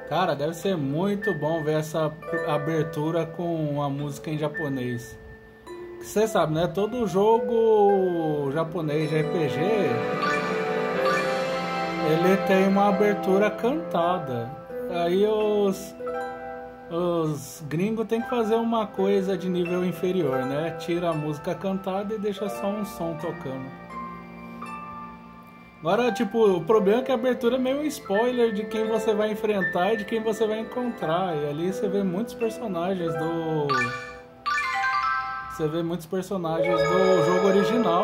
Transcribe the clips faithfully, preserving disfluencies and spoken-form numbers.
Cara, deve ser muito bom ver essa abertura com a música em japonês. Você sabe, né? Todo jogo japonês de R P G, ele tem uma abertura cantada. Aí os, os gringos tem que fazer uma coisa de nível inferior, né? Tira a música cantada e deixa só um som tocando. Agora, tipo, o problema é que a abertura é meio um spoiler de quem você vai enfrentar e de quem você vai encontrar. E ali você vê muitos personagens do... Você vê muitos personagens do jogo original.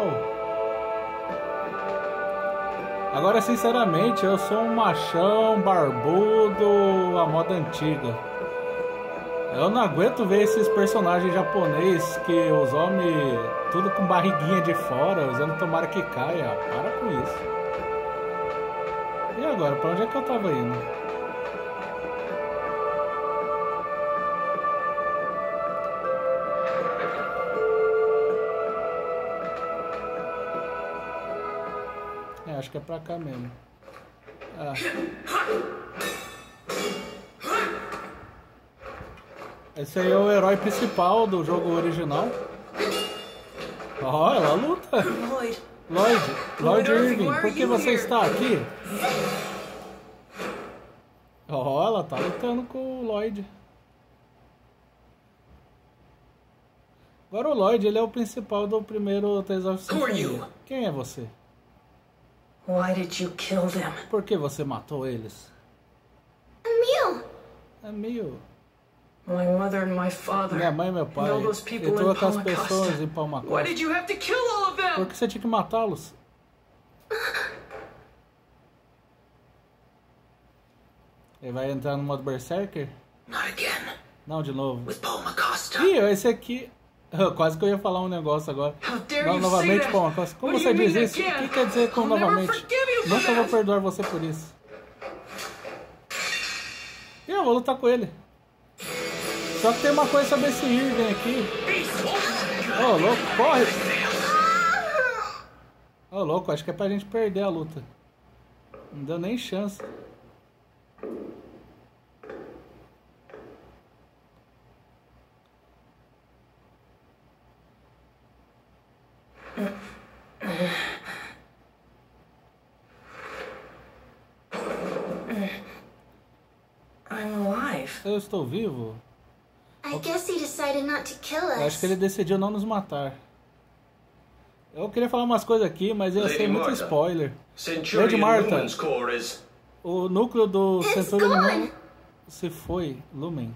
Agora, sinceramente, eu sou um machão barbudo à moda antiga. Eu não aguento ver esses personagens japoneses que os homens tudo com barriguinha de fora, usando tomara que caia. Para com isso. E agora, pra onde é que eu tava indo? É, acho que é pra cá mesmo. Ah. Esse aí é o herói principal do jogo original. Olha, a luta! Lloyd. Lloyd, Lloyd Irving, por que você está aqui? Oh, ela tá lutando com o Lloyd. Agora o Lloyd, ele é o principal do primeiro Tales of Symphonia. Quem é você? Why did you kill them? Por que você matou eles? Emil! Emil. My mother and my father. Minha mãe e meu pai. And all those people E todas in aquelas Palma pessoas Costa. em Palma Why Costa. did you have to kill all of them? Por que você tinha que matá-los? Ele vai entrar no modo Berserker? Not again. Não, de novo. With Palma Costa. Ih, esse aqui... Quase que eu ia falar um negócio agora. How dare Não, you novamente, say Palma that? Costa. Como What você do you diz mean isso? O again? que quer dizer com I'll never novamente? forgive you for Nunca vou that. perdoar você por isso. E eu vou lutar com ele. Só que tem uma coisa sobre esse Irving aqui. Ô, oh, louco, corre! Ô, oh, louco, acho que é pra gente perder a luta. Não deu nem chance. I'm alive. Eu estou vivo? I guess he decided not to kill Eu acho us. que ele decidiu não nos matar. Eu queria falar umas coisas aqui, mas ia ser Lady muito Martha. spoiler. Centurion Lady Martha. Lumen's core is... O núcleo do It's Centurion gone. Lumen se foi, Lumen.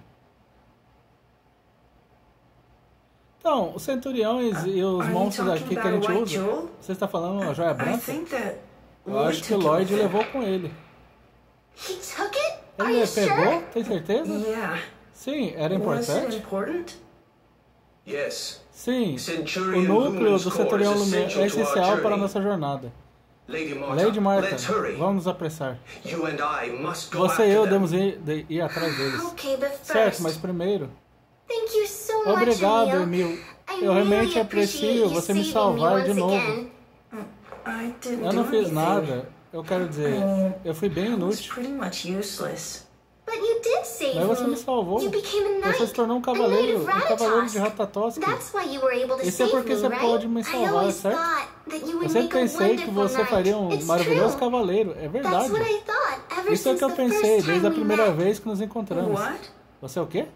Então, os centuriões e os Are you monstros talking aqui que a about gente White usa. Jewel? Você está falando a joia I branca? think that Eu Lloyd acho que o took it Lloyd with him. levou com ele. He took it? Are Ele you pegou? sure? Tem certeza? Yeah. Sim, era Was it importante? important? Yes. Sim, o Centurion núcleo Lumen's do core Centurião is Lumen essential é to our essencial para a journey. nossa jornada. Lady Martha, Lady Martha, let's hurry. vamos nos apressar. You and I must go Você e after eu them. devemos ir, de- ir atrás deles. Okay, but first, Certo, mas primeiro... thank you so much, Obrigado, Emil. Emil. I Eu realmente really aprecio appreciate you você me saving salvar me de once novo. again. I didn't Eu não do fiz anything. nada. Eu quero dizer, eu fui bem I was inútil. pretty much useless. But you did save Mas você me. me salvou. You became a knight. Você se tornou um a cavaleiro, um knight of cavaleiro de Ratatosk. Ratatosk. That's why you were able to Isso é save porque me, você right? pode me I salvar, always certo? thought that you would Eu sempre make a pensei que wonderful você faria um knight. It's maravilhoso true. cavaleiro. É That's verdade. what I thought ever Isso é o since que eu the pensei first desde a time we primeira met. vez que nos encontramos. What? Você é o quê?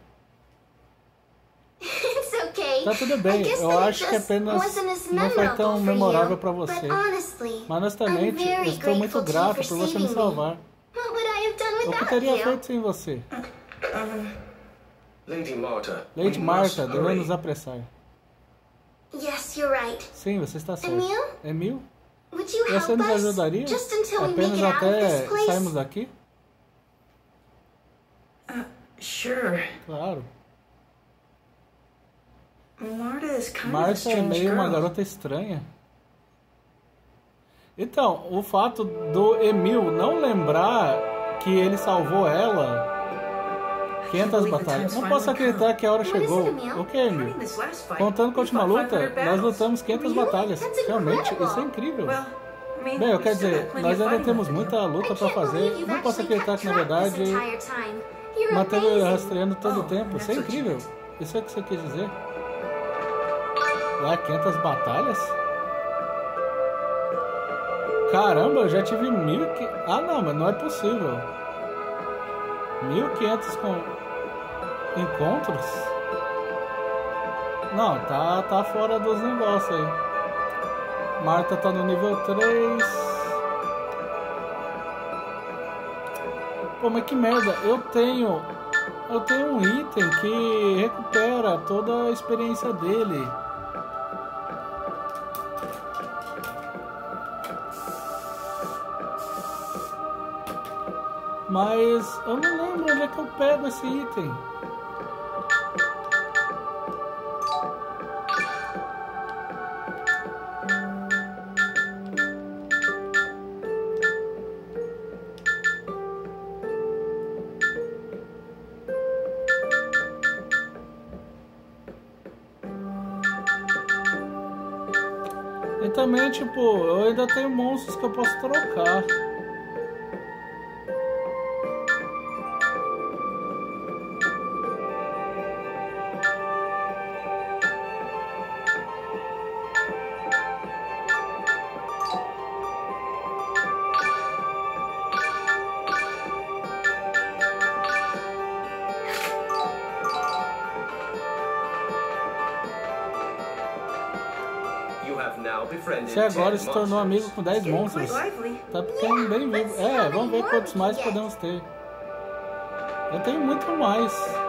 It's okay. Tá tudo bem. I guess Eu that it acho que just apenas wasn't as não foi tão memorable for memorável you. pra você. But honestly, Mas honestamente, I'm very eu estou muito grateful to you grato for por você me saving me. salvar. What would I have done O que without teria you? feito sem você? Lady Martha, Lady we Martha, must devemos hurry. nos apressar. Yes, you're right. Sim, você está certo. Emil? Emil? Would you Você help nos us ajudaria? just until we make Apenas it out of até this place? sairmos daqui? Sure. Claro. Marta is kind of a Martha é strange meio uma girl. garota estranha. Então, o fato do Emil não lembrar que ele salvou ela quinhentas batalhas. Não posso acreditar que a hora What is it, chegou. Emil? O que, Emil? Counting this last fight, Contando com a we última fought luta, five hundred nós battles. lutamos quinhentas Really? batalhas. That's Realmente, incredible. isso é incrível. Well, mean, Bem, eu we've quero still dizer, got plenty nós of ainda fighting temos left to do. muita luta I pra can't believe fazer. you've Não posso actually acreditar kept que, na track this verdade, entire time. You're manteve amazing. rastreando todo o Oh, tempo. Isso é that's what you incrível. meant. Isso é o que você quis dizer? Ué, quinhentas batalhas? Caramba, eu já tive mil e quinhentos... Ah, não, mas não é possível. mil e quinhentos com... encontros? Não, tá, tá fora dos negócios aí. Marta tá no nível três. Pô, mas que merda. Eu tenho... Eu tenho um item que recupera toda a experiência dele. Mas eu não lembro onde é que eu pego esse item. E também, tipo, eu ainda tenho monstros que eu posso trocar. You have now befriended Você agora ten se tornou monsters. amigo com dez Getting monstros. quite lively. Tá ficando bem vivo. É, vamos ver quantos mais podemos ter. Eu tenho muito mais.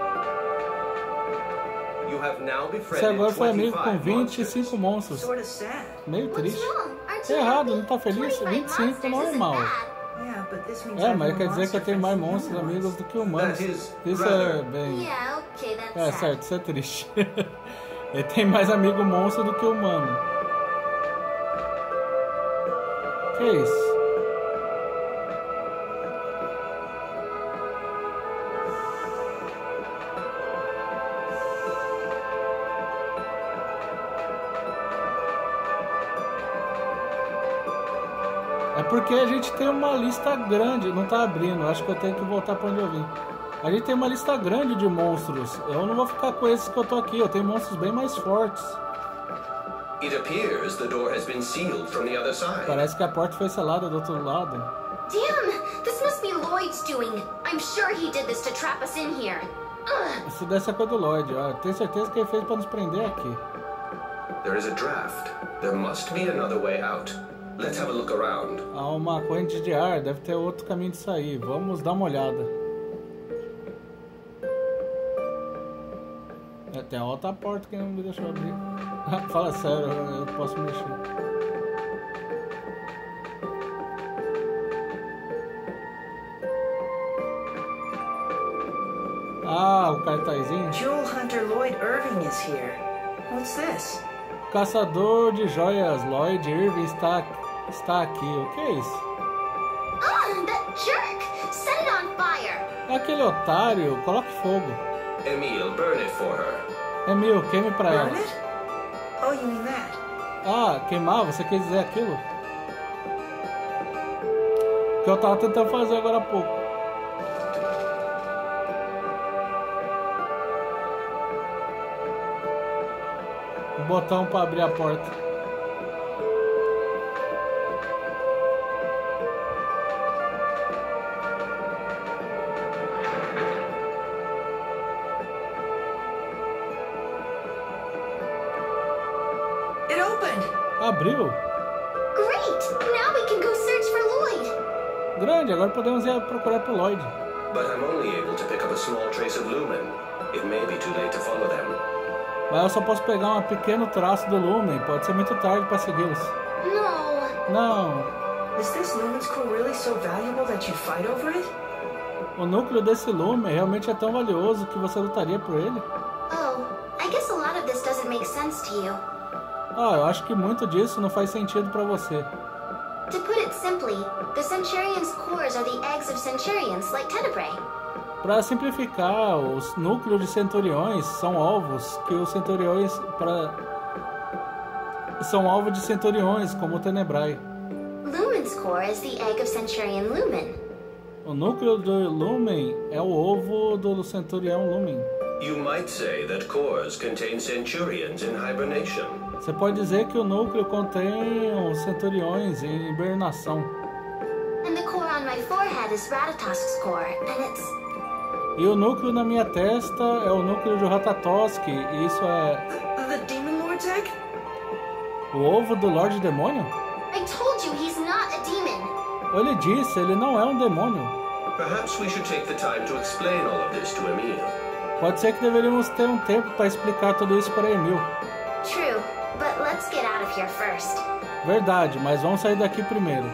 You have now Você befriended agora foi amigo com twenty-five vinte e cinco monstros. Sort of sad. Meio What's triste. wrong? Aren't É you errado, happy? não tá feliz? twenty-five vinte e cinco não é monsters mal. isn't bad. Yeah, but this means É, I've mas more quer dizer que eu monster tenho mais friends than monstros human amigos ones. do que humanos. That is Isso é rather- bem... Yeah, okay, that's É sad. certo, isso é triste. Ele tem mais amigo monstro do que humano. Que isso? É porque a gente tem uma lista grande, não tá abrindo, acho que eu tenho que voltar pra onde eu vim. A gente tem uma lista grande de monstros. Eu não vou ficar com esses que eu tô aqui, eu tenho monstros bem mais fortes. It appears the door has been sealed from the other side. Parece que a porta foi selada do outro lado. Damn! This must be Lloyd's doing. I'm sure he did this to trap us in here. Ugh. Isso dessa coisa do Lloyd, ó. Tenho certeza que ele fez pra nos prender aqui. There is a draft. There must be another way out. Let's have a look around. Há uma corrente de ar, deve ter outro caminho de sair. Vamos dar uma olhada. É, tem a outra porta que não me deixou abrir. Fala sério, eu posso mexer. Ah, o cartazinho. Jewel Hunter Lloyd Irving is here. What's this? Caçador de joias Lloyd Irving está, está aqui. O que é isso? Ugh, that jerk! Set it on fire! É aquele otário. Coloque fogo. Emil, burn it for her. Emil, queime pra ela. Burn it? Oh, you mean that? Ah, queimar? Você quer dizer aquilo? Que eu tava tentando fazer agora há pouco. O botão pra abrir a porta. It opened! Abriu? Great! Now we can go search for Lloyd! Grande, agora podemos ir procurar pro Lloyd. But I'm only able to pick up a small trace of lumen. It may be too late to follow them. Mas eu só posso pegar um pequeno traço do Lumen. Pode ser muito tarde pra segui-los. No! Não. Is this Lumen's core really so valuable that you'd fight over it? O núcleo desse Lumen realmente é tão valioso que você lutaria por ele? Oh, I guess a lot of this doesn't make sense to you. Ah, eu acho que muito disso não faz sentido pra você. To put it simply, the Centurion's cores are the eggs of Centurions, like Tenebrae. Para simplificar, os núcleos de centuriões são ovos que os centuriões para são alvo de centuriões como o Tenebrae. Lumen core is the egg of Centurion Lumen. O núcleo do Lumen é o ovo do Centurião Lumen. You might say that cores contain centurions in hibernation. Você pode dizer que o núcleo contém os centuriões em hibernação. And the core on my forehead is Ratatosk's core, and it's... E o núcleo na minha testa é o núcleo de Ratatosk, e isso é The Demon Lord's egg? o ovo do Lorde Demônio? I told you he's not a demon. Ele disse, ele não é um demônio. Perhaps we should take the time to explain all of this to Emil. Pode ser que deveríamos ter um tempo para explicar tudo isso para Emil. True, but let's get out of here first. Verdade, mas vamos sair daqui primeiro.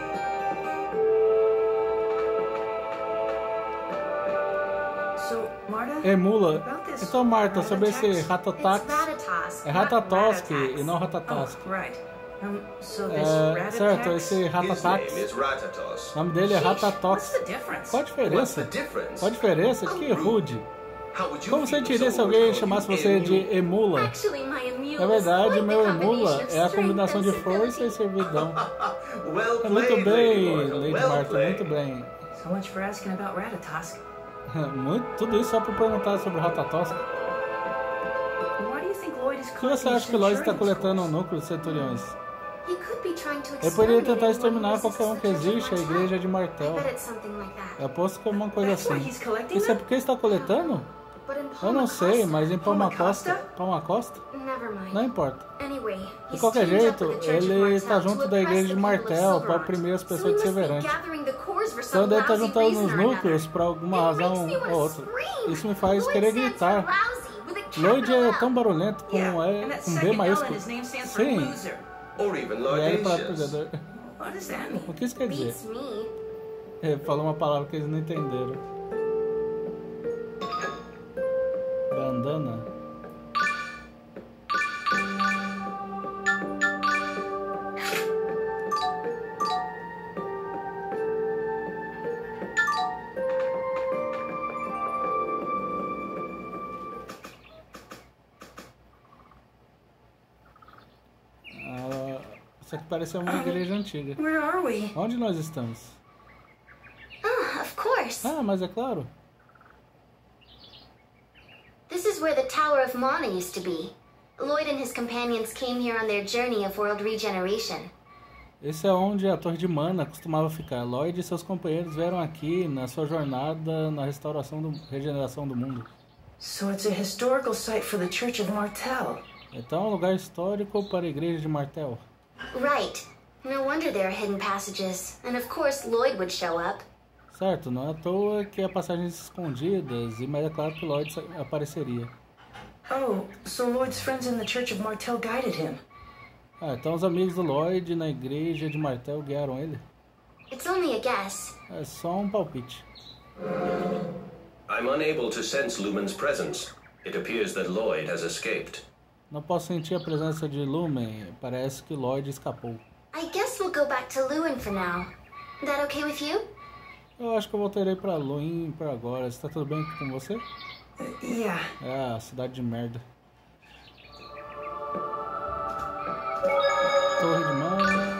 So, Marta? Emula. About this Então, Marta, sobre esse Ratatosk? Ratatask. It's Ratatosk. É not Ratatosk Ratatask. e não Ratatask. Oh, right. Um, so this É, Ratatask? certo, esse His Ratatask. name is Ratatos. O nome dele é What's Ratatosk. the difference? Qual a What's diferença? the difference? Qual a diferença? Que rude. How would you Como feel sentiria if se someone alguém called chamasse you você de Emil? Emula? Actually, my Emule Na verdade, is o quite meu the Emula combination of é a strength combinação and de força e civility. servidão. Well É played, muito Lady bem, Marta. Lady Well Marta, played. muito bem. So much for asking about Ratatosk. Muito, tudo isso só para perguntar sobre o Ratatosk. Why do you think Lloyd is Por que você collecting acha que Lloyd está Centurion's coletando o cores? núcleo de centuriões? He could be trying to Ele poderia exterminate tentar anyone exterminar who qualquer um que resists the Church existe, a of igreja de Martel. Martel. I bet it's something like that. Eu aposto que é uma coisa That's why assim. he's collecting Isso é them? porque está coletando? But in Eu não sei, Palmacosta- mas em Palmacosta... Palmacosta? Palmacosta? Never mind. Não importa. Anyway, De he's qualquer teamed up jeito, with the Church of ele Martel está to junto da oppress igreja de the people of Martel para Silverhand. oprimir as So pessoas he de must be Severante. gathering the cores for Então some ele deve estar lousy juntando reason os or núcleos another. por alguma It razão makes me ou wanna outra. scream. Isso me faz Lloyd querer stands gritar. for lousy, with a Lloyd capital é L. tão barulhento com, Yeah, E- and that com B second L in maiúsculo. his name stands for Sim, loser. Or even e L para Lordacious. perdedor. What does that mean? O que isso quer dizer? Beats me. Ele falou uma palavra que eles não entenderam. Bandana? Ah, isso aqui parece uma igreja antiga. Where are we? Onde nós estamos? Ah, of course. Ah, mas é claro. This is where the Tower of Mana used to be. Lloyd and his companions came here on their journey of world regeneration. Esse é onde a Torre de Mana costumava ficar. Lloyd e seus companheiros vieram aqui na sua jornada na restauração do regeneração do mundo. So it's a historical site for the Church of Martel. Então é um lugar histórico para a igreja de Martel. Right. No wonder there are hidden passages. And of course Lloyd would show up. Certo, não é à toa que há passagens escondidas, e mas é claro que Lloyd sa- apareceria. Oh, so Lloyd's friends in the Church of Martel guided him. Ah, então os amigos do Lloyd na igreja de Martel guiaram ele? It's only a guess. É só um palpite. I'm unable to sense Lumen's presence. It appears that Lloyd has escaped. Não posso sentir a presença de Lumen, parece que Lloyd escapou. I guess we'll go back to Lewin for now. That okay with you? Eu acho que eu voltarei pra Luin por agora. Está tudo bem com você? Uh, yeah. É, cidade de merda. Torre de Mana.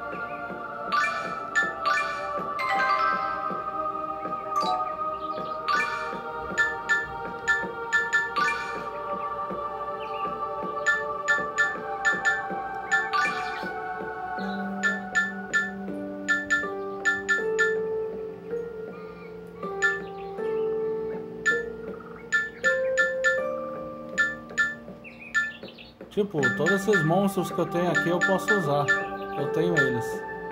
Tipo, todos esses monstros que eu tenho aqui eu posso usar. Eu tenho eles.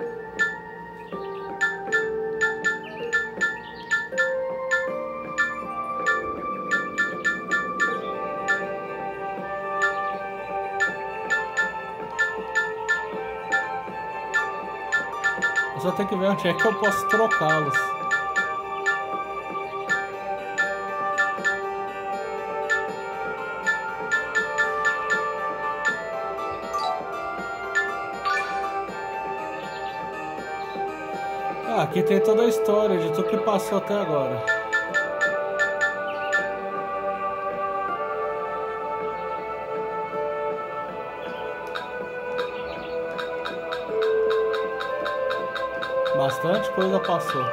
Eu só tenho que ver onde é que eu posso trocá-los. Ah, aqui tem toda a história de tudo que passou até agora. Bastante coisa passou.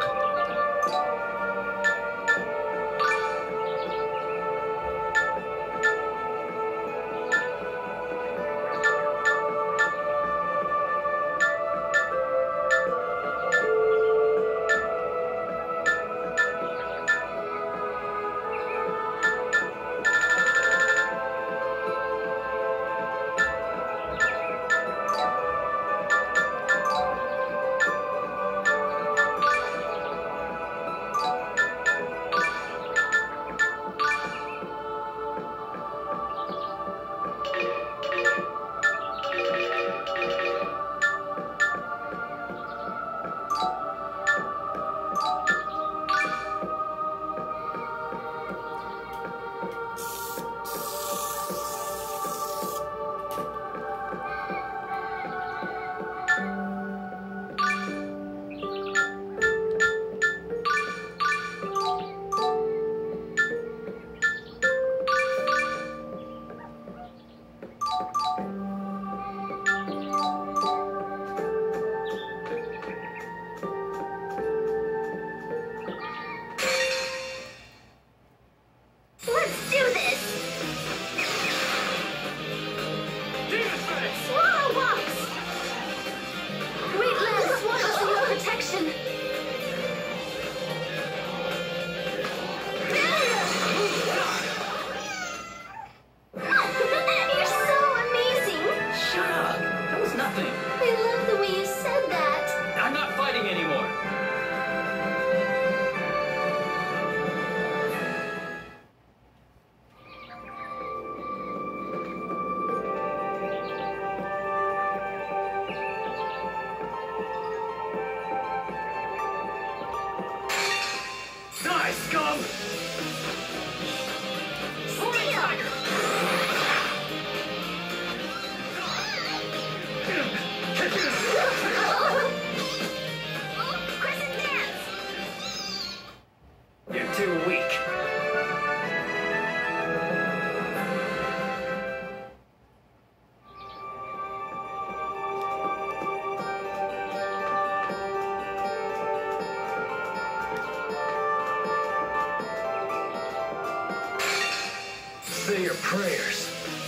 Say your prayers.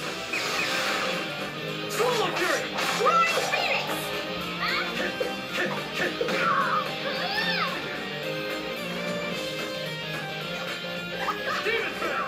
Solar Fury! Roaring Phoenix! Demon Threat!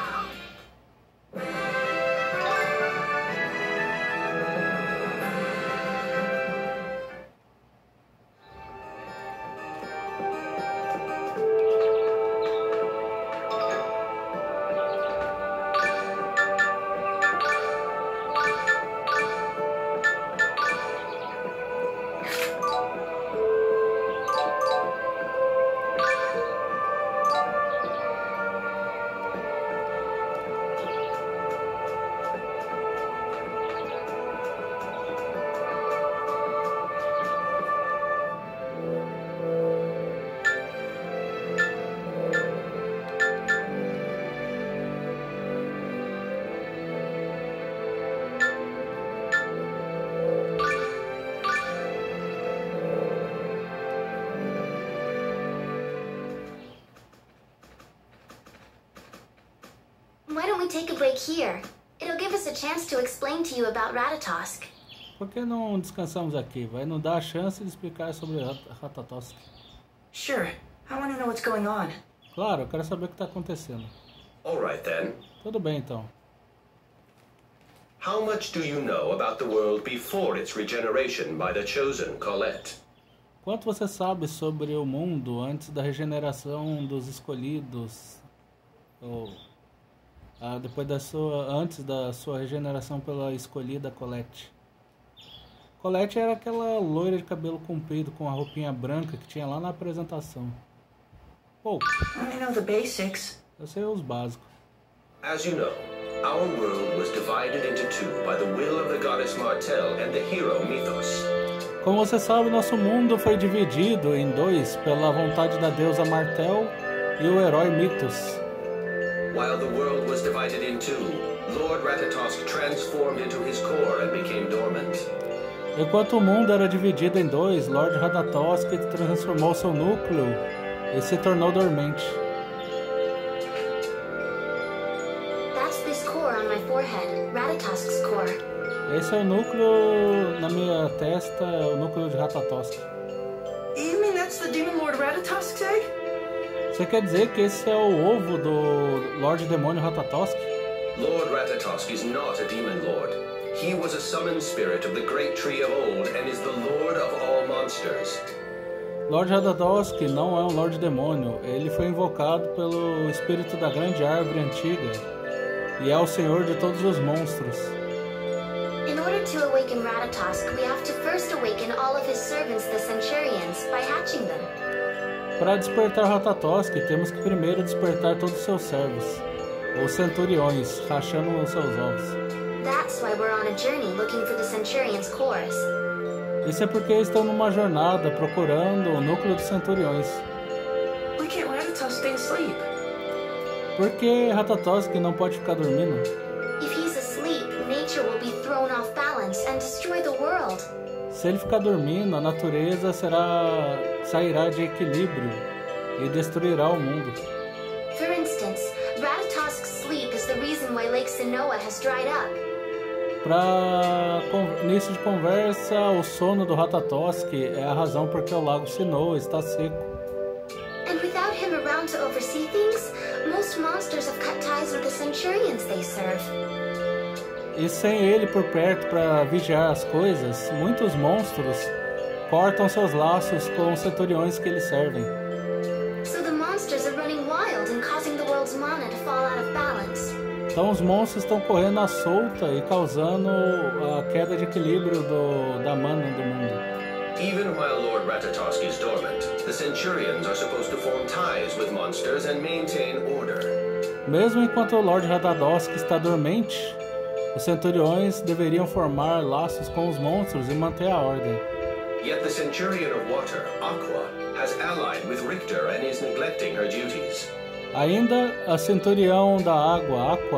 Why don't we take a break here? It'll give us a chance to explain to you about Ratatosk. Por que não descansamos aqui? Vai nos dar a chance de explicar sobre Ratatosk. Sure. I want to know what's going on. Claro, eu quero saber o que está acontecendo. All right then. Tudo bem então. How much do you know about the world before its regeneration by the chosen Colette? Quanto você sabe sobre o mundo antes da regeneração dos escolhidos? Ou ah, depois da sua, antes da sua regeneração pela escolhida Colette? Colette era aquela loira de cabelo comprido com a roupinha branca que tinha lá na apresentação. Pouco. I know the basics. Eu sei os básicos. As you know, our world was divided into two by the will of the goddess Martel and the hero Mythos. Como você sabe, nosso mundo foi dividido em dois pela vontade da deusa Martel e o herói Mythos. While the world was divided in two, Lord Ratatosk transformed into his core and became dormant. Enquanto o mundo era dividido em dois, Lord Ratatosk transformou seu núcleo e se tornou dormente. That's this core on my forehead, Ratatosk's core. Esse é o núcleo na minha testa, o núcleo de Ratatosk. You mean that's the Demon Lord Ratatosk's egg? Você quer dizer que esse é o ovo do Lorde Demônio Ratatosk? Lord Ratatosk is not a demon lord. He was a summoned spirit of the great tree of old and is the lord of all monsters. Lord Ratatosk não é um Lorde Demônio. Ele foi invocado pelo espírito da grande árvore antiga e é o senhor de todos os monstros. In order to awaken Ratatosk, we have to first awaken all of his servants, the Centurions, by hatching them. Para despertar Ratatosk, temos que primeiro despertar todos os seus servos, os centuriões, rachando os seus ovos. That's why we're on a journey looking for the Centurions' cores. Isso é porque estão numa jornada procurando o núcleo dos centuriões. Why can't Ratatosk stay asleep? Por que Ratatosk não pode ficar dormindo? If he's asleep, nature will be thrown off balance and destroy the world. Se ele ficar dormindo, a natureza será sairá de equilíbrio e destruirá o mundo. For instance, Ratatosk's sleep is the reason why Lake Sinnoh has dried up. Para início de conversa, o sono do Ratatosk é a razão porque o lago Sinnoh está seco. And without him around to oversee things, most monsters have cut ties with the Centurions they serve. E sem ele por perto para vigiar as coisas, muitos monstros cortam seus laços com os centuriões que eles servem. So the monsters are running wild and causing the world's mana to fall out of balance. Então os monstros estão correndo à solta e causando a queda de equilíbrio do, da mana do mundo. Even while Lord Ratatosk is dormant, the Centurions are supposed to form ties with monsters and maintain order. Mesmo enquanto o Lord Ratatosk está dormente, os centuriões deveriam formar laços com os monstros e manter a ordem. Yet the Centurion of Water, Aqua, has allied with Richter and is neglecting her duties. Ainda, a centurião da água, Aqua,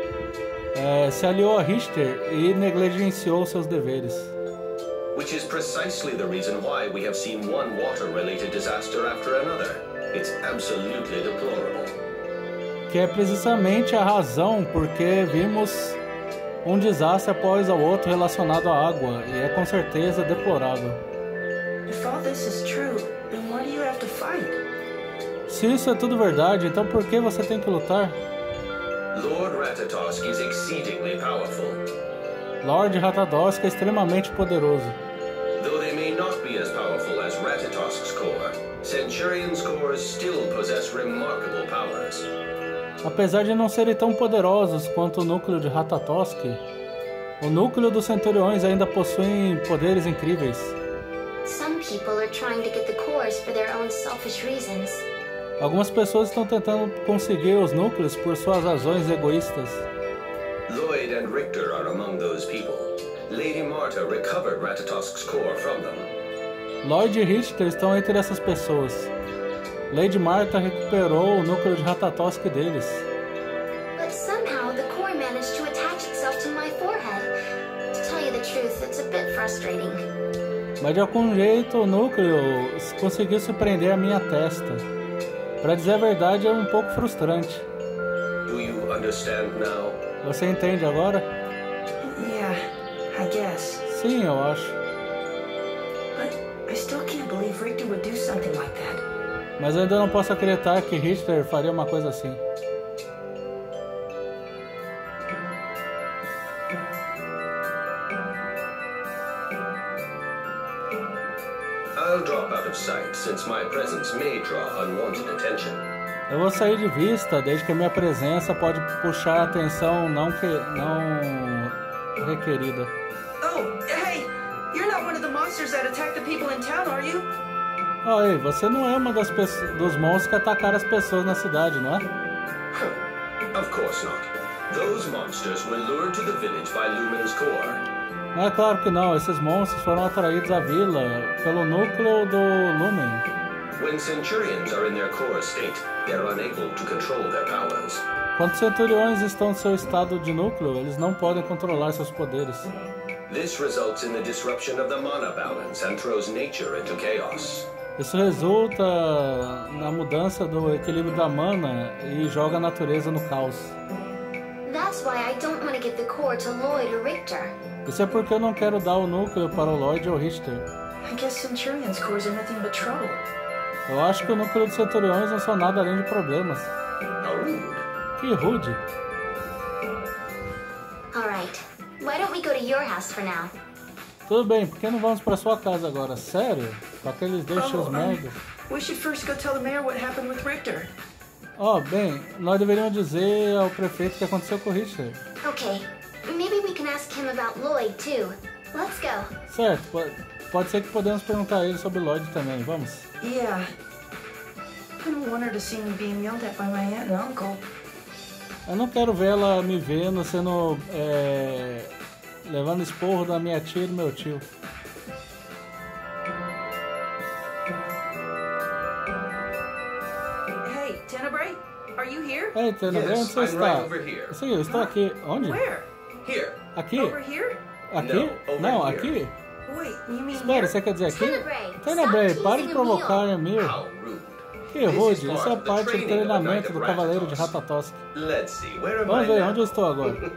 é, se aliou a Richter e negligenciou seus deveres. Which is precisely the reason why we have seen one water-related disaster after another. It's absolutely deplorable. Que é precisamente a razão porque vimos um desastre após o outro relacionado à água, e é com certeza deplorável. If all this is true, then why do you have to fight? Se isso é tudo verdade, então por que você tem que lutar? Lord Ratatosk is exceedingly powerful. Lord Ratatosk é extremamente poderoso. Though they may not be as powerful as Ratatosk's core, Centurion's cores still possess remarkable powers. Apesar de não serem tão poderosos quanto o núcleo de Ratatosk, o núcleo dos centuriões ainda possuem poderes incríveis. Some people are trying to get the cores for their own selfish reasons. Algumas pessoas estão tentando conseguir os núcleos por suas razões egoístas. Lloyd and Richter are among those people. Lady Marta recovered Ratatosk's core from them. Lloyd e Richter estão entre essas pessoas. Lady Marta recuperou o núcleo de Ratatosk deles. But somehow the core managed to attach itself to my forehead. To tell you the truth, it's a bit frustrating. Mas de algum jeito o núcleo conseguiu se prender à minha testa. Para dizer a verdade, é um pouco frustrante. Do you understand now? Você entende agora? Yeah, I guess. Sim, eu acho. But I still can't believe Richter would do something like that. Mas eu ainda não posso acreditar que Richter faria uma coisa assim. I'll drop out of sight, since my presence may draw unwanted attention. Eu vou sair de vista, desde que a minha presença pode puxar a atenção não, que, não requerida. Oh, hey! You're not one of the monsters that attacked the people in town, are you? Oi, você não é uma das pessoas, dos monstros que atacaram as pessoas na cidade, não é? Of course not. Those monsters were lured to the village by Lumen's core. Não é claro que não, esses monstros foram atraídos à vila pelo núcleo do Lumen. When Centurions are in their core state, they're unable to control their powers. Quando centuriões estão em seu estado de núcleo, eles não podem controlar seus poderes. This results in the disruption of the mana balance and throws nature into chaos. Isso resulta na mudança do equilíbrio da mana e joga a natureza no caos. That's why I don't want to give the core to Lloyd or Richter. Isso é porque eu não quero dar o núcleo para o Lloyd ou Richter. I guess Centurion's cores are nothing but trouble. Eu acho que o núcleo dos Centuriões não são nada além de problemas. How rude. Que rude. Alright, why don't we go to your house for now? Tudo bem, por que não vamos para sua casa agora? Sério? Com aqueles dois tios um, merda. we should first go tell the mayor what happened with Richter. Ó, bem, nós deveríamos dizer ao prefeito o que aconteceu com o Richter. Okay, maybe we can ask him about Lloyd too. Let's go. Certo, pode, pode ser que podemos perguntar a ele sobre Lloyd também, vamos? Yeah. I don't want her to see me being yelled at by my aunt and uncle. Eu não quero ver ela me vendo sendo... É, levando esporro da minha tia e do meu tio. Hey, Tenebrae, are you here? Ei, Tenebrae, onde Yes, você I'm está? right over here. Sim, eu estou aqui. Onde? Where? Here. Aqui? Over here? Aqui? No, over Não, here. aqui? Wait, you mean Espera, here? você quer dizer aqui? Tenebrae, Tenebrae, stop pare de teasing provocar a Emil. Emil. How rude. Que rude, isso é parte do treinamento do Cavaleiro de Ratatosk. Let's see, where am Vamos I ver, now? onde eu estou agora? Now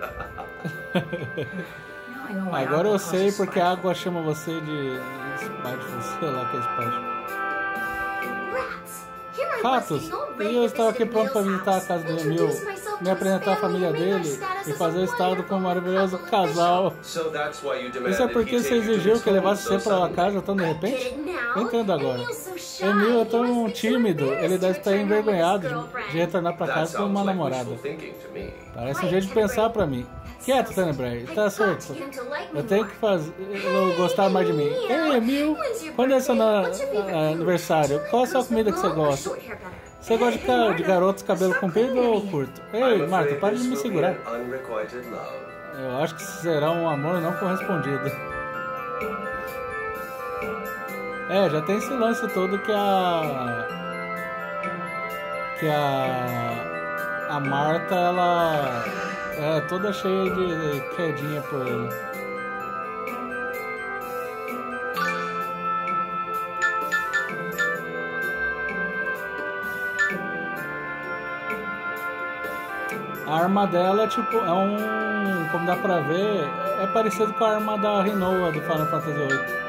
I know why Agora eu Aqua sei causes porque a spite. água chama você de Spiteful, sei lá que é Spiteful. Rats! Here I was Ratos, getting all e ready eu to estava aqui visit pronto para Emil's visitar a house, casa do Emil, introduce myself me to his apresentar a family, família and rate our dele status e as fazer o a estado como um wonderful maravilhoso couple official. casal. So that's why you demanded Isso é porque he você take you to exigiu his que ele home levasse so você para a suddenly. casa tão de Get repente? it now? Eu entendo agora. Emil's so shy. Emil é He tão must be so tímido, ele embarrassed deve to estar return home with his envergonhado de, girlfriend. de retornar para That casa com sounds uma like namorada. wishful thinking to me. Parece um jeito de pensar pra mim. Quieto, Tenebrae, tá certo. Eu tenho que fazer eu gostar mais de mim. Ei, Emil, quando é seu na- a- aniversário? Qual a sua comida que você gosta? Você gosta de, ca- de garotos cabelo comprido ou curto? Ei, I'm Marta, afraid para de this me will be segurar. an unrequited love. Eu acho que será um amor não correspondido. É, já tem esse lance todo que a... Que a... A Marta, ela... É toda cheia de quedinha por ele. A arma dela é tipo, é um, como dá pra ver, é parecido com a arma da Rinoa do Final Fantasy oito.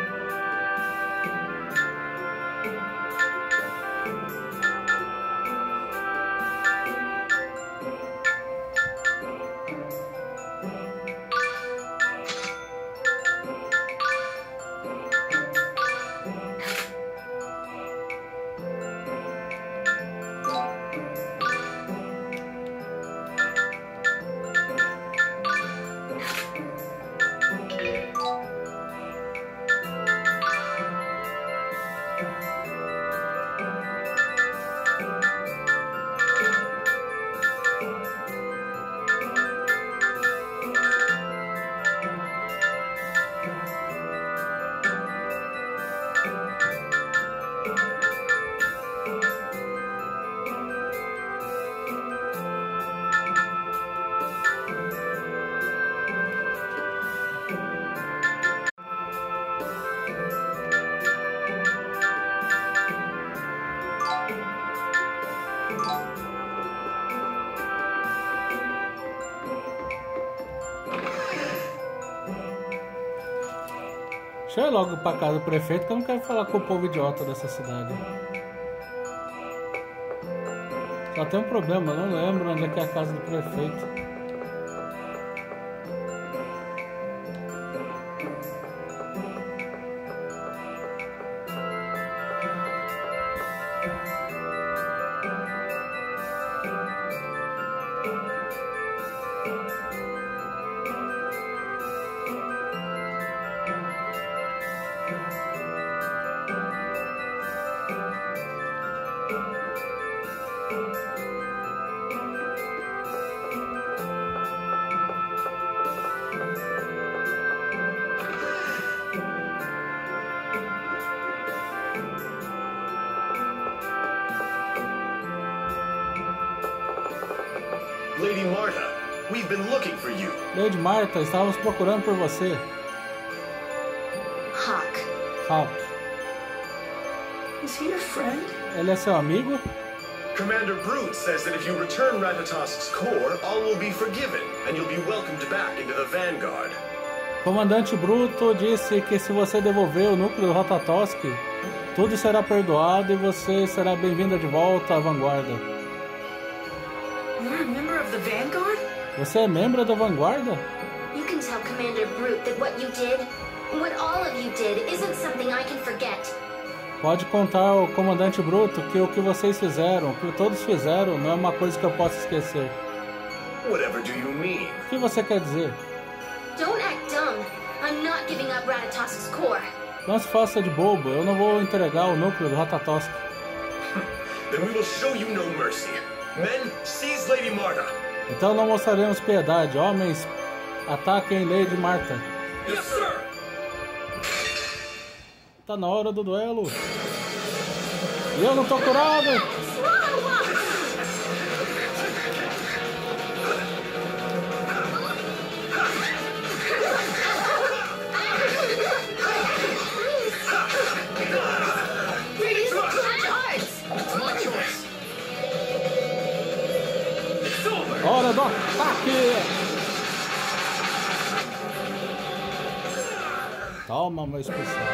Deixa eu ir logo pra casa do prefeito que eu não quero falar com o povo idiota dessa cidade. Só tem um problema, eu não lembro onde é que é a casa do prefeito. Lady Marta, We've been looking for you. Lady Martha, estávamos procurando por você. Hawk. Hawk. Is he your friend? Ele é seu amigo? Commander Brute says that if you return Ratatosk's core, all will be forgiven, and you'll be welcomed back into the Vanguard. Comandante Bruto disse que se você devolver o núcleo do Ratatosk, tudo será perdoado e você será bem-vinda de volta à vanguarda. You're a member of the Vanguard? Você é membro da vanguarda? You can tell Commander Brute that what you did, what all of you did, isn't something I can forget. Pode contar ao comandante Bruto que o que vocês fizeram, o que todos fizeram, não é uma coisa que eu possa esquecer. Whatever do you mean? O que você quer dizer? Don't act dumb. I'm not giving up Ratatosk's core. Não se faça de bobo, eu não vou entregar o núcleo do Ratatosk. Then we will show you no mercy. Men, seize Lady Martha. Então não mostraremos piedade. Homens, ataquem Lady Martha. Yes, sir. Tá na hora do duelo. E eu não tô curado. Hora do ataque! Toma, meu especial.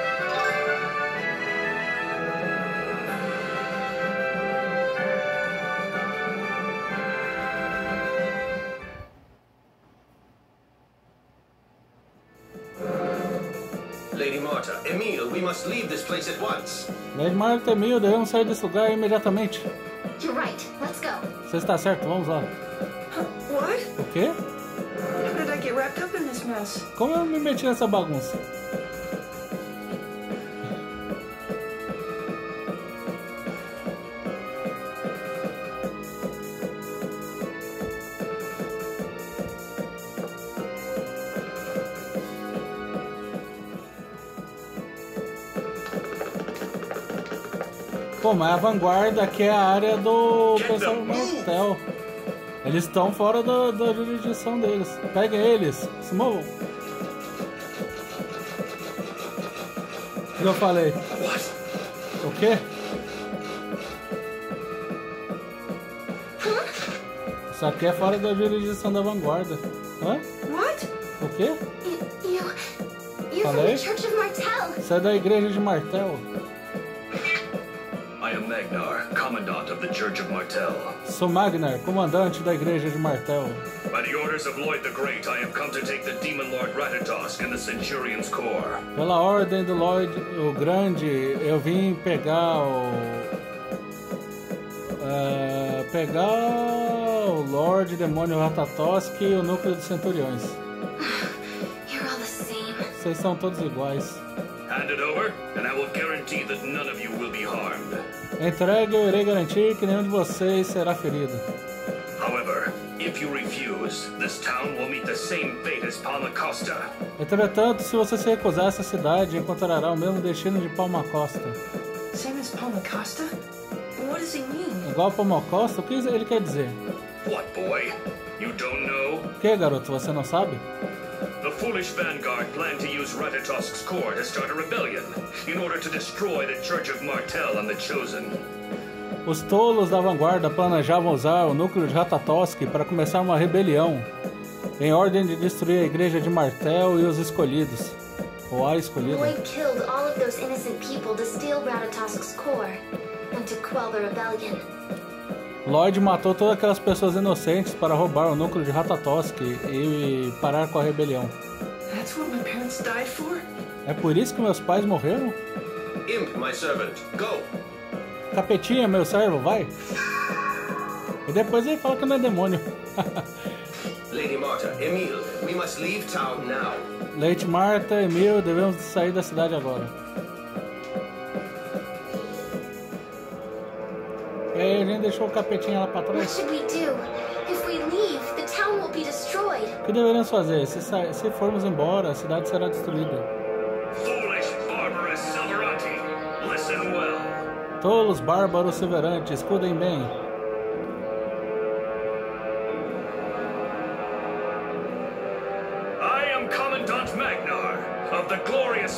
Lady Martha, Emil, we must leave this place at once. Lady Martha, Emil, devemos sair desse lugar imediatamente. You're right. Let's go. Você está certo, vamos lá. What? O quê? How did I get wrapped up in this mess? Como eu me meti nessa bagunça? Pô, mas a vanguarda aqui é a área do pessoal do Martel. Eles estão fora da, da jurisdição deles. Peguem eles, se movam. O que eu falei? O quê? Isso aqui é fora da jurisdição da vanguarda. Hã? What? O quê? You, you, you're from Falei? the Church of Martel. Isso é da igreja de Martel. I am Magnar, Commandant of the Church of Martel. Sou Magnar, comandante da igreja de Martel. By the orders of Lloyd the Great, I have come to take the Demon Lord Ratatosk and the Centurion's core. Pela ordem do Lloyd o Grande, eu vim pegar o... Uh, pegar o Lord Demônio Ratatosk e o núcleo dos Centuriões. You're all the same. Vocês são todos iguais. Hand it over, and I will guarantee that none of you will be harmed. Entregue, eu irei garantir que nenhum de vocês será ferido. However, if you refuse, this town will meet the same fate as Palma Costa. Entretanto, se você se recusar, essa cidade encontrará o mesmo destino de Palma Costa. Same as Palma Costa? What does he mean? Igual Palma Costa? O que ele quer dizer? What, boy? You don't know? O que, garoto? Você não sabe? The foolish Vanguard planned to use Ratatosk's core to start a rebellion, in order to destroy the Church of Martel and the Chosen. Os tolos da vanguarda planejavam usar o núcleo de Ratatosk para começar uma rebelião, em ordem de destruir a igreja de Martel e os escolhidos, ou a escolhida. Lloyd killed all of those innocent people to steal Ratatosk's core and to quell the rebellion. Lloyd matou todas aquelas pessoas inocentes para roubar o núcleo de Ratatosk e parar com a rebelião. That's what my parents died for? É por isso que meus pais morreram? Imp, my servant, go! Capetinha, meu servo, vai! E depois ele fala que não é demônio. Lady Martha, Emil, we must leave town now. Lady Martha, Emil, devemos sair da cidade agora. E aí a gente deixou o capetinha lá pra What trás. should we do? If we leave, the town will be destroyed. O que deveríamos fazer? Se, sa- se formos embora, a cidade será destruída. Foolish, barbarous Silverati! Listen well. Tolos, bárbaros, severantes, escutem bem.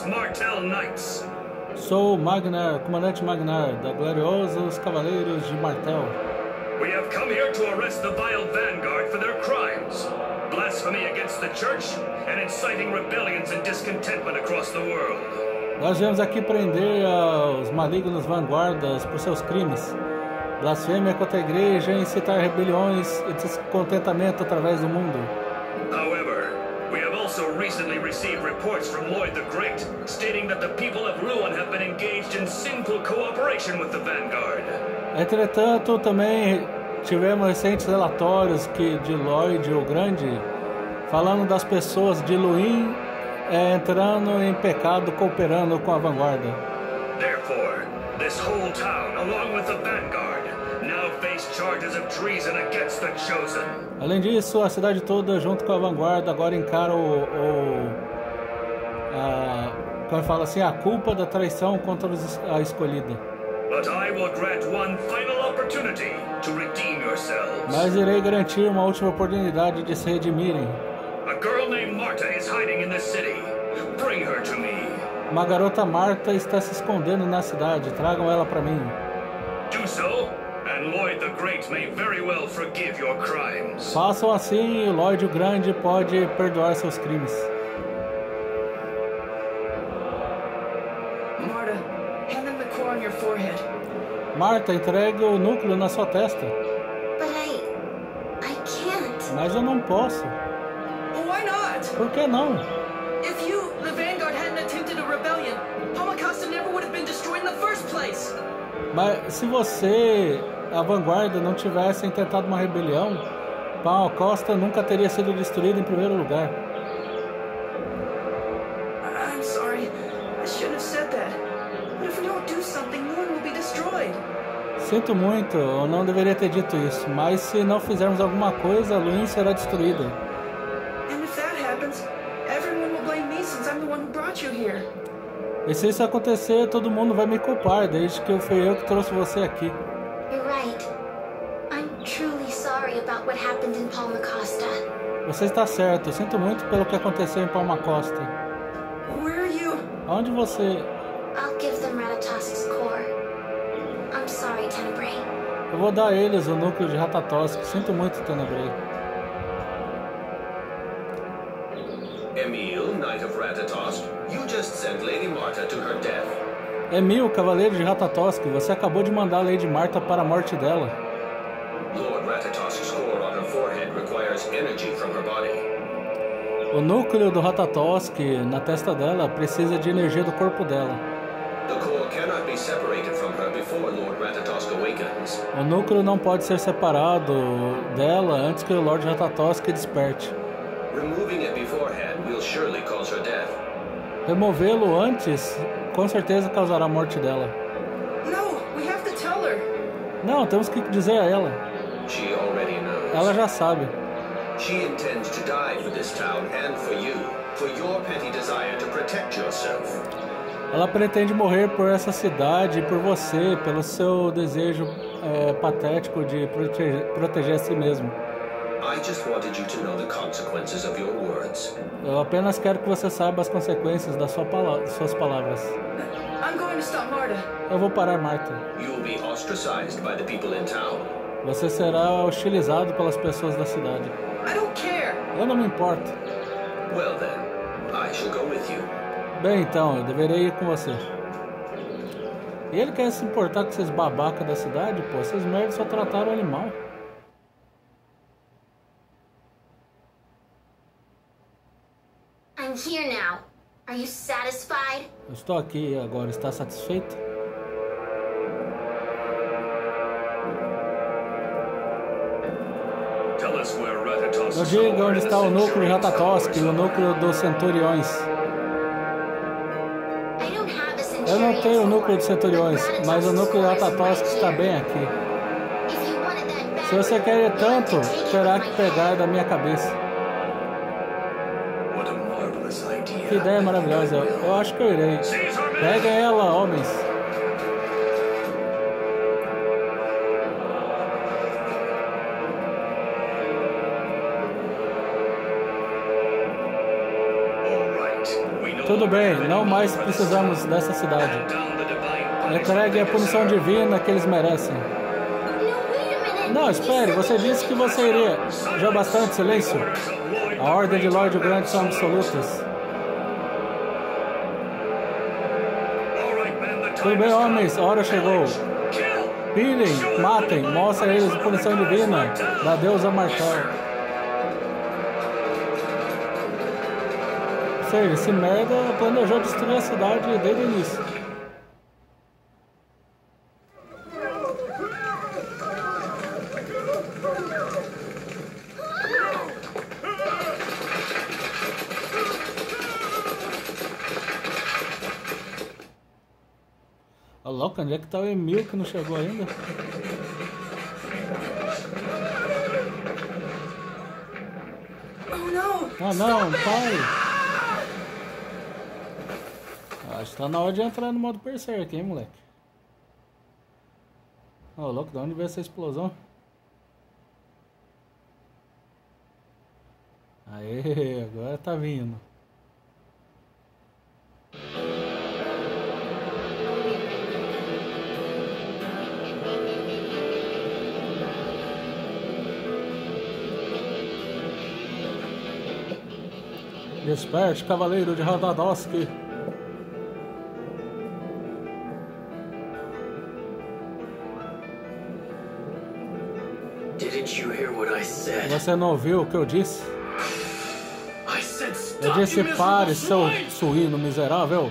Martell Knights. Sou Magnar, comandante Magnar, da gloriosos Cavaleiros de Martell. We have come here to arrest the vile vanguard for their crimes. Blasphemy against the church and inciting rebellions and discontentment across the world. Nós viemos aqui prender uh, os malignos vanguardas por seus crimes. Blasfêmia contra a igreja, incitar rebeliões e descontentamento através do mundo. However, we have also recently received reports from Lloyd the Great stating that the people of Ruin have been engaged in sinful cooperation with the vanguard. Entretanto, também tivemos recentes relatórios que de Lloyd o Grande falando das pessoas de Luin é, entrando em pecado, cooperando com a vanguarda. Therefore, this whole town, along with the vanguard, now face charges of treason against the chosen. Além disso, a cidade toda, junto com a vanguarda, agora encara o, o a, como fala assim, a culpa da traição contra a escolhida. But I will grant one final opportunity to redeem yourselves. Mas irei garantir uma última oportunidade de se redimirem. A girl named Marta is hiding in this city. Bring her to me. Uma garota Marta está se escondendo na cidade. Tragam ela para mim. Do so, and Lloyd the Great may very well forgive your crimes. Façam assim e o Lloyd o Grande pode perdoar seus crimes. Marta, hand them the core on your forehead. Marta, entregue o núcleo na sua testa. But I... I can't. Mas eu não posso. Why not? Por que não? If you, the Vanguard, hadn't attempted a rebellion, Palmacosta never would have been destroyed in the first place. Mas se você, a vanguarda, não tivesse tentado uma rebelião, Pau Costa nunca teria sido destruído em primeiro lugar. I'm sorry. I shouldn't have said that. But if we don't do something, Moon will be destroyed. Sinto muito, eu não deveria ter dito isso, mas se não fizermos alguma coisa, Luin será destruída. And if that happens, everyone will blame me since I'm the one who brought you here. E se isso acontecer, todo mundo vai me culpar, desde que fui eu que trouxe você aqui. You're right. I'm truly sorry about what happened in Palmacosta. Você está certo, eu sinto muito pelo que aconteceu em Palma Costa. Where are you? Onde você... I'll give them Ratatosk's core. I'm sorry, Tenebrae. Eu vou dar a eles o núcleo de Ratatosk. Sinto muito, Tenebrae. Emil, Knight of Ratatosk, you just sent Lady Marta to her death. Emil, Cavaleiro de Ratatosk, você acabou de mandar a Lady Marta para a morte dela. Lord Ratatosk's core on her forehead requires energy from her body. O núcleo do Ratatosk na testa dela precisa de energia do corpo dela. The core cannot be separated from her before Lord Ratatosk awakens. O núcleo não pode ser separado dela antes que o Lord Ratatosk desperte. Removing it beforehand will surely cause her death. Removê-lo antes, com certeza causará a morte dela. No, we have to tell her. Não, temos que dizer a ela. She already knows. Ela já sabe. She intends to die for this town and for you, for your petty desire to protect yourself. Ela pretende morrer por essa cidade e por você, pelo seu desejo é, patético de proteger, proteger a si mesmo. I just wanted you to know the consequences of your words. Eu apenas quero que você saiba as consequências das sua pala- suas palavras. I'm going to stop Marta. Eu vou parar, Marta. You will be ostracized by the people in town. Você será hostilizado pelas pessoas da cidade. I don't care. Eu não me importo. Well then, I shall go with you. Bem, então, eu deveria ir com você. E ele quer se importar com esses babacas da cidade? Pô, esses merdas só trataram o animal. I'm here now. Are you satisfied? Eu estou aqui agora, está satisfeito? Tell us where Ratatosk's Eu digo core onde and the está o núcleo de Centurion's Ratatosk e o cores núcleo dos Centuriões. I don't have a Eu não tenho o núcleo de Centurion's Centuriões, core, mas o but núcleo de Ratatosk's Ratatosk core is está right bem here. aqui. If you wanted that bad, Se você quer you'll tanto, have to take it terá from que my pegar head. da minha cabeça. What a marvelous idea. Que ideia maravilhosa. Eu acho que eu irei. Seize her men! Peguem ela, homens. All right. We no Tudo bem, não mais precisamos dessa cidade. Entregue a punição divina que eles merecem. Não, espere, você disse que você iria. Já bastante silêncio. A ordem de Lord Grant são absolutas. Tudo bem, homens, a hora chegou. Pilhem, matem, mostrem a eles a punição divina da deusa Martel. Ou seja, esse merda planejou destruir a cidade desde o início. Ô louco, onde é que tá o Emil que não chegou ainda? Oh não! Ah não, pai! Acho que tá na hora de entrar no modo Berserk, hein, moleque? Ô louco, de onde veio essa explosão? Aê, agora tá vindo. Desperte, cavaleiro de Radadoski. Didn't you hear what I said? Você não ouviu o que eu disse? I said Eu stop, disse you pare, miserable seu swine! suíno miserável.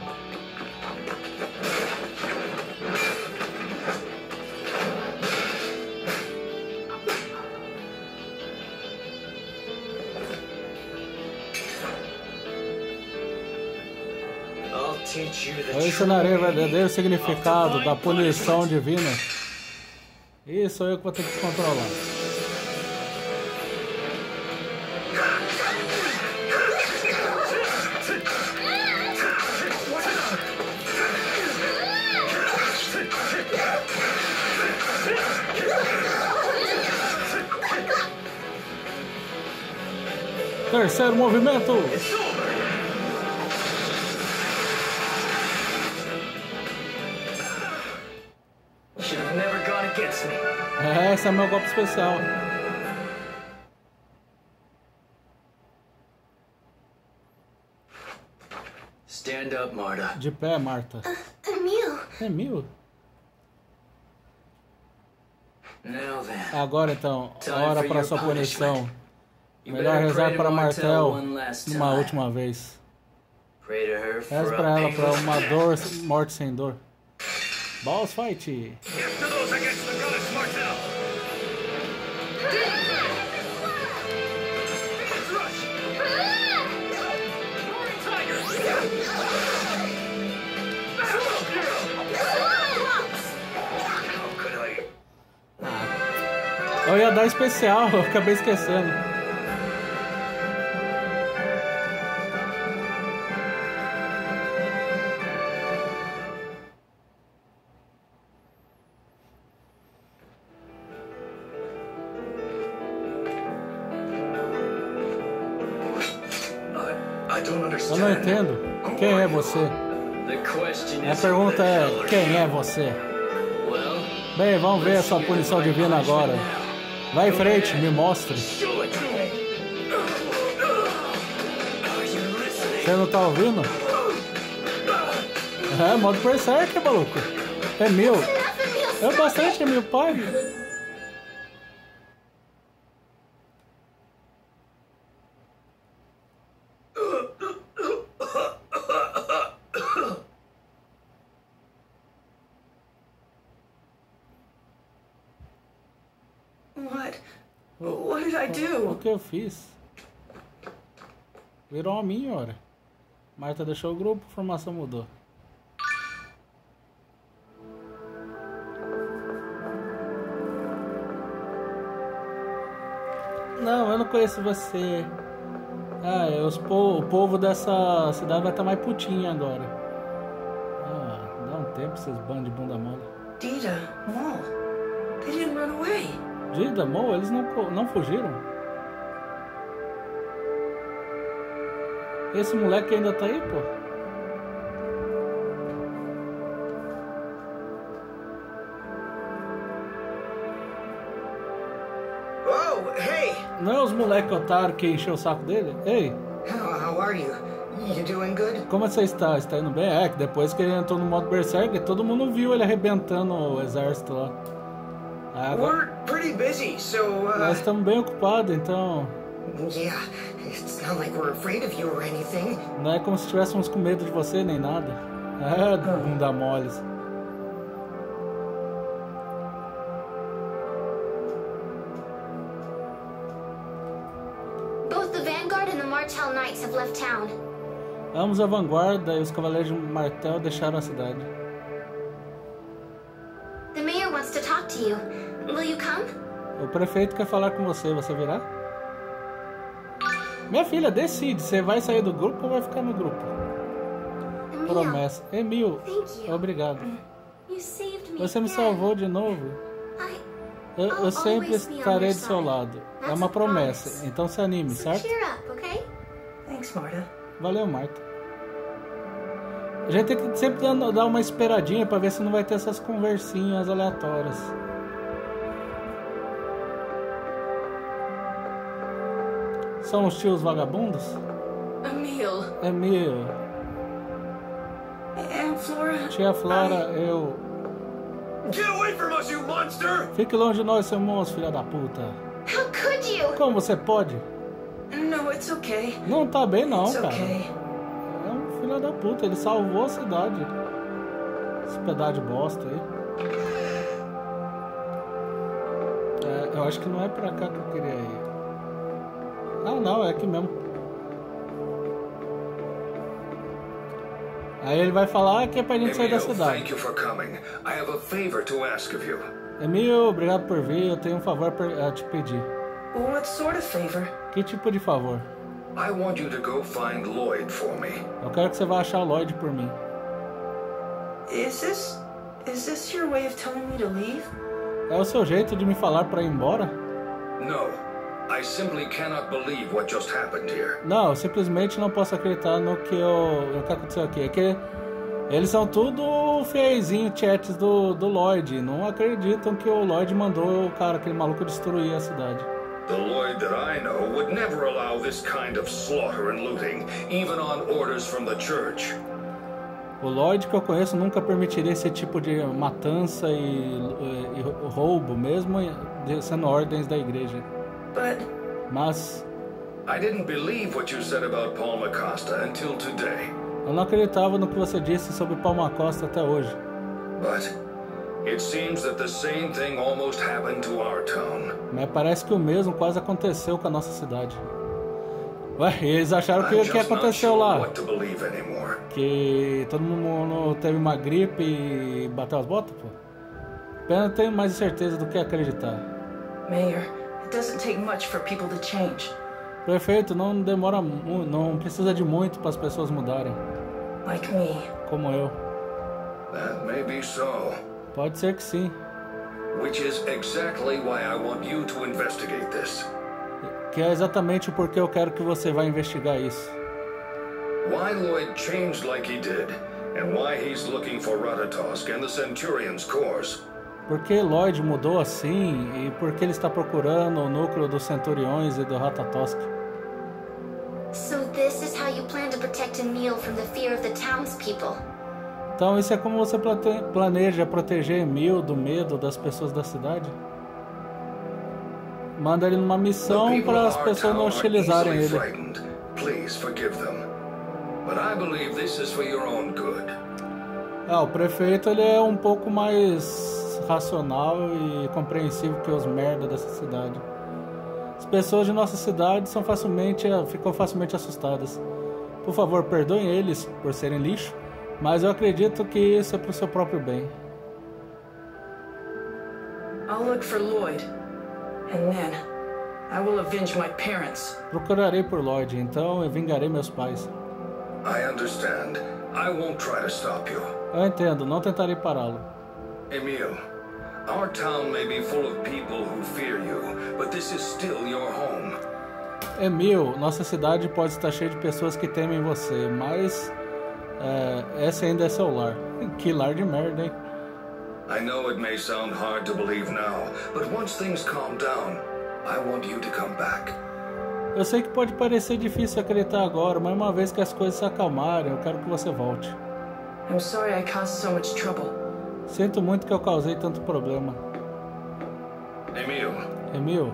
I'll teach you the Eu ensinarei o true verdadeiro significado da punição divina. Isso eu que vou ter que controlar. Terceiro movimento. Should have never gone against me. É, esse é meu golpe especial. Stand up, Marta. De pé, Marta. Emil, É mil? Now then. Agora então, Time hora for para your sua punição. punishment. You Melhor better rezar pray to para Martel one last uma time. última vez. Pray to her Reze for para a ela para painless uma death. dor, morte sem dor. Boss fight! To those against the goddess Martel! Let's rush! Roaring Tiger! How could I... Eu ia dar especial, eu acabei esquecendo. I, I don't Eu understand. não entendo. Quem é você? The question A is pergunta who the é: hell are quem you? é você? Well, Bem, vamos ver a sua punição divina agora. Vai em frente, me mostre. show it to me. Are you listening? Você não tá ouvindo? É, modo Berserk, maluco. É mil. É bastante, é mil, pai. What? What did I O do? que eu fiz? Virou a minha hora. Marta deixou o grupo, a formação mudou. Não, eu não conheço você. Ah, é, os po o povo dessa cidade vai estar mais putinho agora. Ah, dá um tempo esses bandos de bunda mole. Dita, Maul, they didn't run away. Dida, Mo, eles não, co- não fugiram? Esse moleque ainda tá aí, pô? Oh, hey! Não é os moleque otário que encheu o saco dele? Ei, How, how are you? You doing good? como você está? Está indo bem? É, que depois que ele entrou no modo Berserk, todo mundo viu ele arrebentando o exército lá. Ah, agora We're pretty busy, so, uh... nós estamos bem ocupados, então Yeah, it's not like we're afraid of you or anything. não é como se estivéssemos com medo de você nem nada. É, bunda moles. Both the Vanguard and the Martell Knights have left town. Ambos a vanguarda e os cavaleiros de Martel deixaram a cidade. The mayor wants to talk to you. Will you come? O prefeito quer falar com você, você virá? Minha filha, decide, você vai sair do grupo ou vai ficar no grupo? Emil, Promessa. Emil, thank you. obrigado. You saved me Você me again. salvou de novo. I... Eu, eu I'll sempre always be on estarei your do seu side. lado. É That's uma a promessa, promise. então se anime, So certo? cheer up, okay? Thanks, Marta. Valeu, Marta. A gente tem que sempre dar- dar uma esperadinha pra ver se não vai ter essas conversinhas aleatórias. São os tios vagabundos? Emil. Emil, Aunt Flora. tia Flora, eu... Get away from us, you monster! Fique longe de nós, seu monstro, filha da puta. How could you? Como você pode? No, it's okay. Não tá bem não, It's cara. okay. É um filho da puta, ele salvou a cidade. Esse pedaço de bosta aí. É, eu acho que não é pra cá que eu queria ir. Ah não, é aqui mesmo. Aí ele vai falar que é pra gente sair da Emil, cidade. thank you for coming. I have a favor to ask of you. Emil, obrigado por vir, eu tenho um favor pra- a te pedir. What sort of favor? Que tipo de favor? I want you to go find Lloyd for me. Eu quero que você vá achar o Lloyd por mim. Is this... Is this your way of telling me to leave? É o seu jeito de me falar pra ir embora? No, I simply cannot believe what just happened here. Não, eu simplesmente não posso acreditar no que, eu, no que aconteceu aqui. É que eles são tudo fiezinho chats do, do Lloyd. Não acreditam que o Lloyd mandou o cara, aquele maluco, destruir a cidade. The Lloyd that I know would never allow this kind of slaughter and looting, even on orders from the church. O Lloyd que eu conheço nunca permitiria esse tipo de matança e, e, e roubo, mesmo sendo ordens da igreja. But... Mas I didn't believe what you said about Paul Acosta until today. eu não acreditava no que você disse sobre Palma Costa até hoje. But it seems that the same thing almost happened to our town. Mas parece que o mesmo quase aconteceu com a nossa cidade. Ué, e eles acharam que I'm o que just not aconteceu sure lá? what to believe anymore. Que todo mundo teve uma gripe e bateu as botas, pô. Pena tenho mais certeza do que acreditar. Mayor, it doesn't take much for people to change. Prefeito, não demora mu- não precisa de muito para as pessoas mudarem, Like me. como eu. That may be so. Pode ser que sim. Which is exactly why I want you to investigate this. Que é exatamente o porquê eu quero que você vá investigar isso. Why Lloyd changed like he did, and why he's looking for Ratatosk and the Centurion's cores. Por que Lloyd mudou assim e por que ele está procurando o núcleo dos Centuriões e do Ratatosk? So this is how you plan to protect Emil from the fear of the townspeople. Então isso é como você plate- planeja proteger Emil do medo das pessoas da cidade? Manda ele numa The missão people para of as our pessoas town não are hostilizarem easily ele. frightened. Please forgive them. But I believe this is for your own good. Ah, o prefeito ele é um pouco mais racional e compreensivo que os merda dessa cidade. As pessoas de nossa cidade são facilmente, ficam facilmente assustadas. Por favor, perdoem eles por serem lixo, mas eu acredito que isso é pro seu próprio bem. I'll look for Lloyd. And then, I will avenge my parents. Procurarei por Lloyd, então eu vingarei meus pais. I understand. I won't try to stop you. Eu entendo, não tentarei pará-lo. Emil, our town may be full of people who fear you, but this is still your home. Emil, nossa cidade pode estar cheia de pessoas que temem você, mas é, esse ainda é seu lar. Que lar de merda, hein? I know it may sound hard to believe now, but once things calm down, I want you to come back. Eu sei que pode parecer difícil acreditar agora, mas uma vez que as coisas se acalmarem, eu quero que você volte. I'm sorry I caused so much trouble. Sinto muito que eu causei tanto problema. Emil, Emil,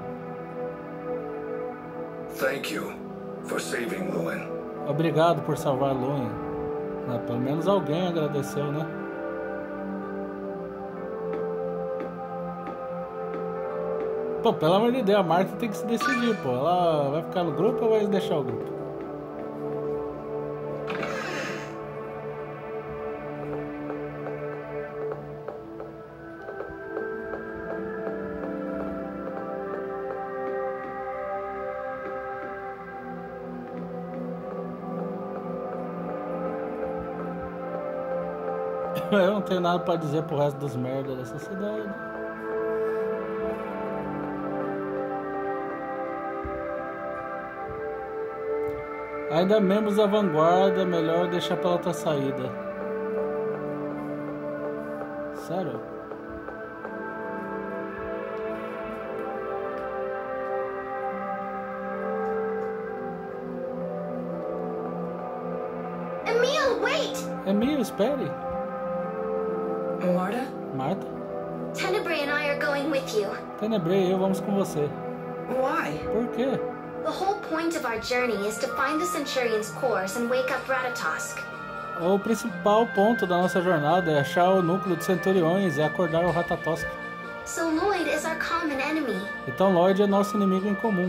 thank you for saving Lewin. obrigado por salvar Lewin. Ah, pelo menos alguém agradeceu, né? Pô, pelo amor de Deus, a Marta tem que se decidir, pô. Ela vai ficar no grupo ou vai deixar o grupo? Eu não tenho nada pra dizer pro resto dos merdas dessa cidade. Ainda membros da vanguarda, melhor deixar pela outra saída. Sério? Emil, wait! Emil, espere. Marta? Marta? Tenebrae and I are going with you. Tenebrae e eu vamos com você. Why? Por quê? The whole point of our journey is to find the Centurion's cores and wake up Ratatosk. O principal ponto da nossa jornada é achar o núcleo de Centuriões e acordar o Ratatosk. So Lloyd is our common enemy. Então Lloyd é nosso inimigo em comum.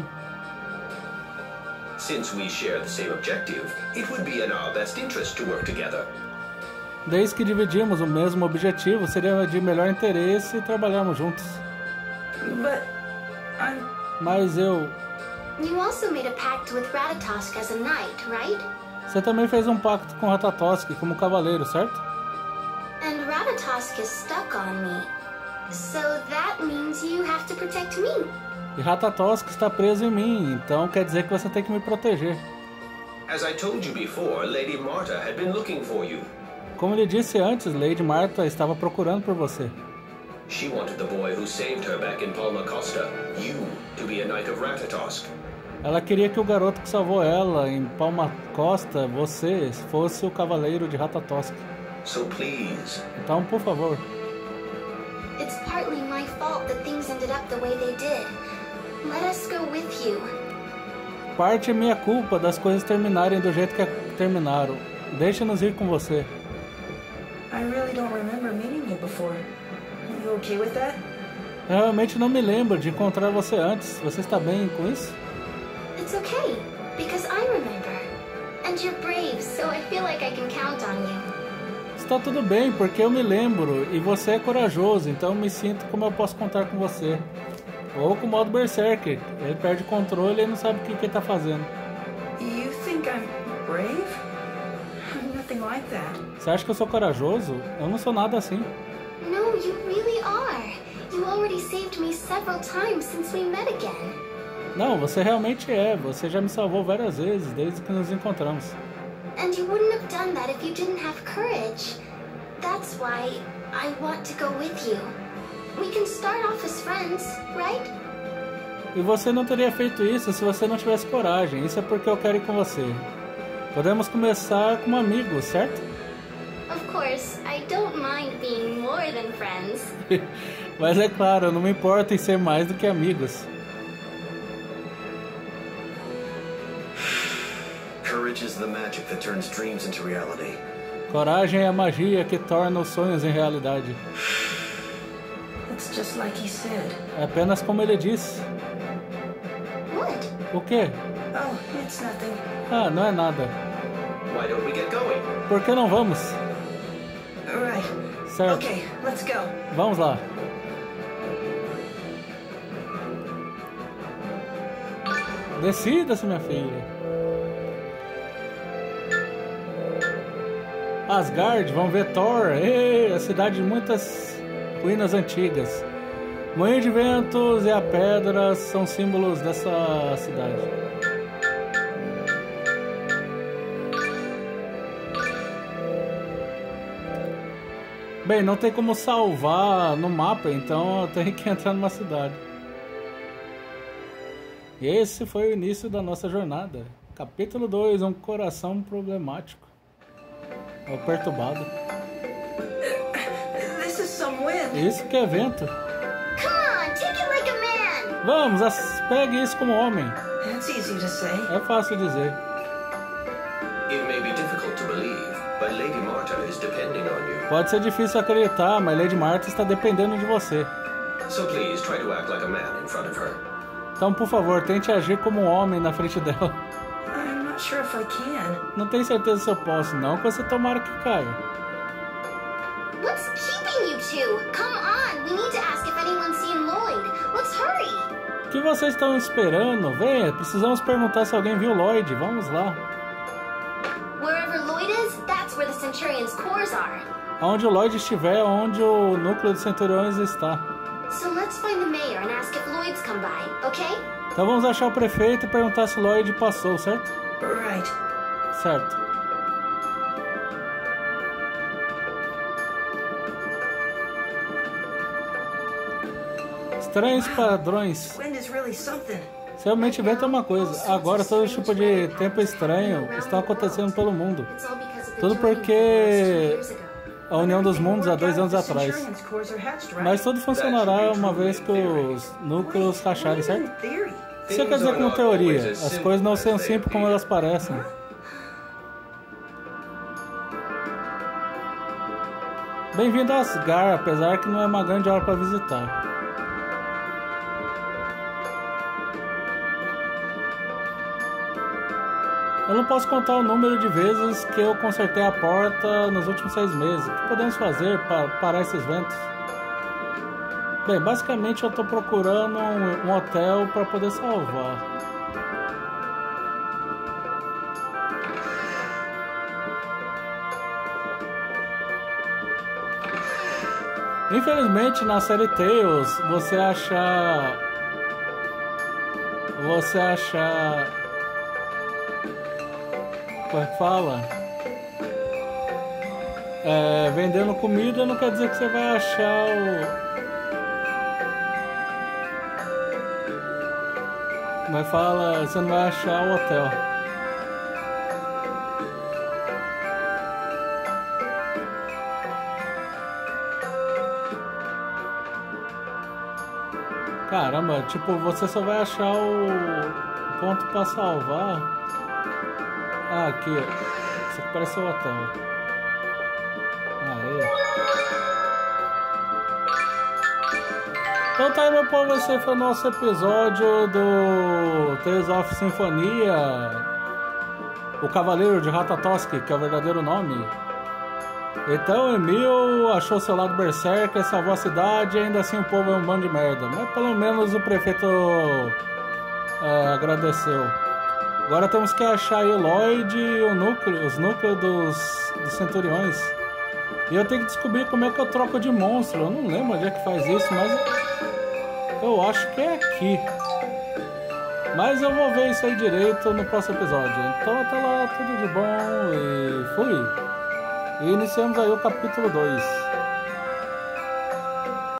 Since we share the same objective, it would be in our best interest to work together. Desde que dividimos o mesmo objetivo, seria de melhor interesse trabalharmos juntos. But I'm... Mas eu... You also made a pact with Ratatosk as a knight, right? Você também fez um pacto com Ratatosk como cavaleiro, certo? And Ratatosk is stuck on me. So that means you have to protect me. E Ratatosk está preso em mim, então quer dizer que você tem que me proteger. As I told you before, Lady Marta had been looking for you. Como lhe disse antes, Lady Marta estava procurando por você. She wanted the boy who saved her back in Palma Costa, you, to be a knight of Ratatosk. Ela queria que o garoto que salvou ela em Palma Costa, você, fosse o cavaleiro de Ratatosk. So please, Então, por favor. It's partly my fault that things ended up the way they did. Let us go with you. Parte é minha culpa das coisas terminarem do jeito que terminaram. Deixa-nos ir com você. I really don't remember meeting you before. You okay with that? Eu realmente não me lembro de encontrar você antes. Você está bem com isso? It's okay, because I remember. And you're brave, so I feel like I can count on you. Está tudo bem, porque eu me lembro. E você é corajoso, então eu me sinto como eu posso contar com você. Ou com o modo Berserker. Ele perde o controle e não sabe o que, que ele está fazendo. You think I'm brave? I'm nothing like that. Você acha que eu sou corajoso? Eu não sou nada assim. No, you really are. You already saved me several times since we met again. Não, você realmente é. Você já me salvou várias vezes desde que nos encontramos. And you wouldn't have done that if you didn't have courage. That's why I want to go with you. We can start off as friends, right? E você não teria feito isso se você não tivesse coragem. Isso é porque eu quero ir com você. Podemos começar como amigos, certo? Of course, I don't mind being more than friends. Mas é claro, eu não me importo em ser mais do que amigos. Courage is the magic that turns dreams into reality. Coragem é a magia que torna os sonhos em realidade. It's just like he said. É apenas como ele disse. What? O quê? Oh, it's nothing. Ah, não é nada. why don't we get going? Por que não vamos? Right. Certo. Okay, let's go. Vamos lá. Decida-se, minha filha. Asgard, vamos ver Thor. Ei, a cidade de muitas ruínas antigas. Moinho de ventos e a pedra são símbolos dessa cidade. Bem, não tem como salvar no mapa, então eu tenho que entrar numa cidade. E esse foi o início da nossa jornada. Capítulo dois, um coração problemático. Ou perturbado. This is some wind. Isso que é vento. Come on, take it like a man. Vamos, as- pegue isso como homem. That's easy to say. É fácil dizer. It may be difficult to believe, but Lady Marta is depending on you. Pode ser difícil acreditar, mas Lady Marta está dependendo de você. So please try to act like a man in front of her. Então, por favor, tente agir como um homem na frente dela. I'm not sure if I can. Não tenho certeza se eu posso, não, que você tomara que caia. What's keeping you two? Come on, we need to ask if anyone's seen Lloyd. Let's hurry. O que vocês estão esperando? Venha, precisamos perguntar se alguém viu Lloyd. Vamos lá. Wherever Lloyd is, that's where the Centurion's cores are. Onde o Lloyd estiver, onde o núcleo dos Centuriões está. So let's find the mayor and ask if Lloyd's come by, okay? Então vamos achar o prefeito e perguntar se Lloyd passou, certo? Right. Certo. Estranhos padrões. Wind is really something. Realmente vento é uma coisa. Agora todo tipo de tempo estranho está acontecendo pelo mundo. It's all because of the Tudo Jordan porque years ago. a União dos Mundos há dois anos atrás. Centurion's cores are hatched, right? Mas tudo funcionará uma vez que os núcleos racharem, certo? Theory. O que você quer dizer com teoria? As coisas não são simples como elas parecem. Bem-vindo a Asgard, apesar que não é uma grande hora para visitar. Eu não posso contar o número de vezes que eu consertei a porta nos últimos seis meses. O que podemos fazer para parar esses ventos? Bem, basicamente eu estou procurando um, um hotel para poder salvar. Infelizmente na série Tales você acha... Você acha... Como é que fala? É, vendendo comida não quer dizer que você vai achar o... Mas fala, você não vai achar o hotel. Caramba, tipo, você só vai achar o ponto pra salvar. Ah, aqui. Isso aqui parece o hotel. Aê. Então tá aí, meu povo, esse foi o nosso episódio do Tales of Symphonia, o Cavaleiro de Ratatosk, que é o verdadeiro nome. Então o Emil achou seu lado berserker, salvou a cidade e ainda assim o povo é um bando de merda. Mas pelo menos o prefeito é, agradeceu. Agora temos que achar aí o Lloyd e o núcleo, os núcleos dos, dos Centuriões. E eu tenho que descobrir como é que eu troco de monstro. Eu não lembro onde é que faz isso, mas eu acho que é aqui. Mas eu vou ver isso aí direito no próximo episódio. Então até lá, tudo de bom e fui! E iniciamos aí o capítulo dois.